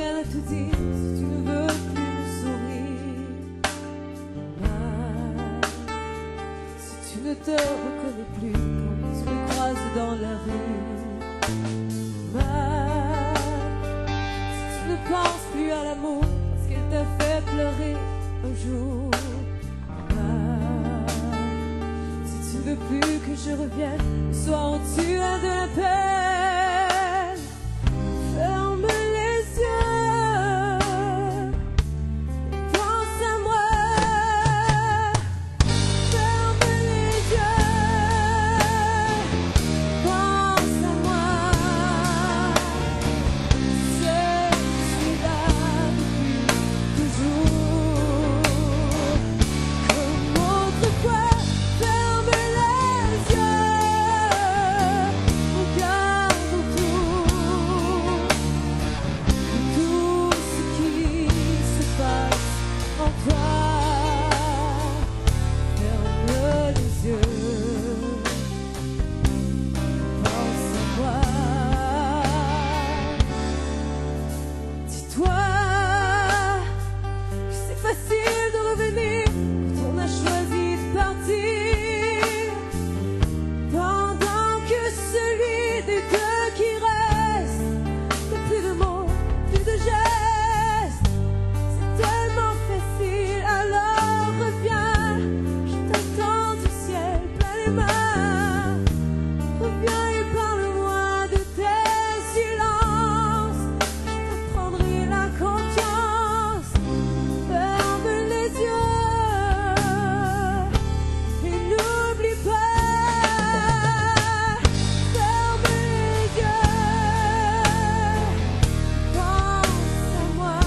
vienne te dire si tu ne veux plus me sourire. Si tu ne te reconnais plus quand tu me croises dans la rue. Si tu ne penses plus à l'amour parce qu'elle t'a fait pleurer un jour. Si tu veux plus que je revienne le soir où tu as de la peine, ferme les yeux et pense à moi. Ferme les yeux, pense à moi. Je suis là depuis toujours, comme autrefois. Ferme les yeux, regarde autour, tout ce qui se passe en toi. Ferme les yeux, pense à moi. Dis-toi que c'est facile de revenir quand on a choisi de partir, pendant que celui des deux qui reste n'a plus de mots, plus de gestes. C'est tellement facile, alors reviens, je t'attends du ciel plein les mains. Reviens et parle-moi de tes silences, je t'apprendrai la confiance. Ferme les yeux et n'oublie pas. Ferme les yeux, pense à moi.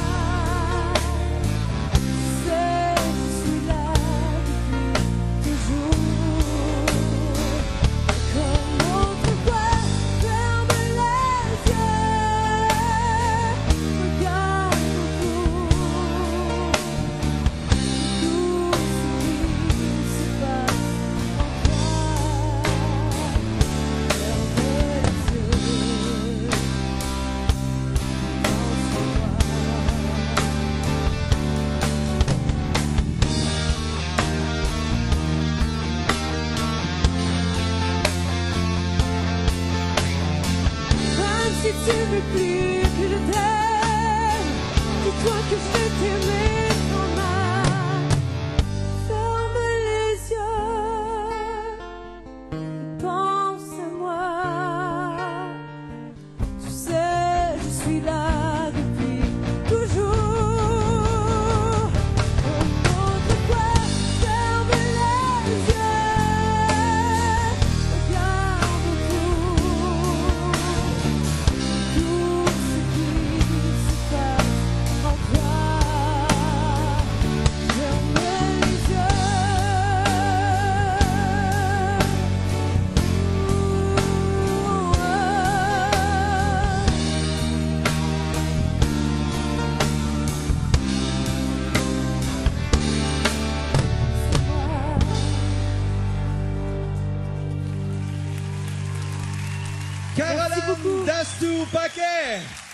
Tu sais, je suis là depuis toujours, comme autrefois. Ferme les yeux, regarde autour, tout ce qui se passe en toi. Ferme les yeux, pense à moi. Même si tu veux plus que je t'aime, dis-toi que je vais t'aimer quand même. Ferme les yeux, pense à moi. Tu sais, je suis là depuis toujours, comme autrefois. Ferme les yeux, regarde autour, tout ce qui se passe en toi. Ferme les yeux. Caroline Dastou-Paquet.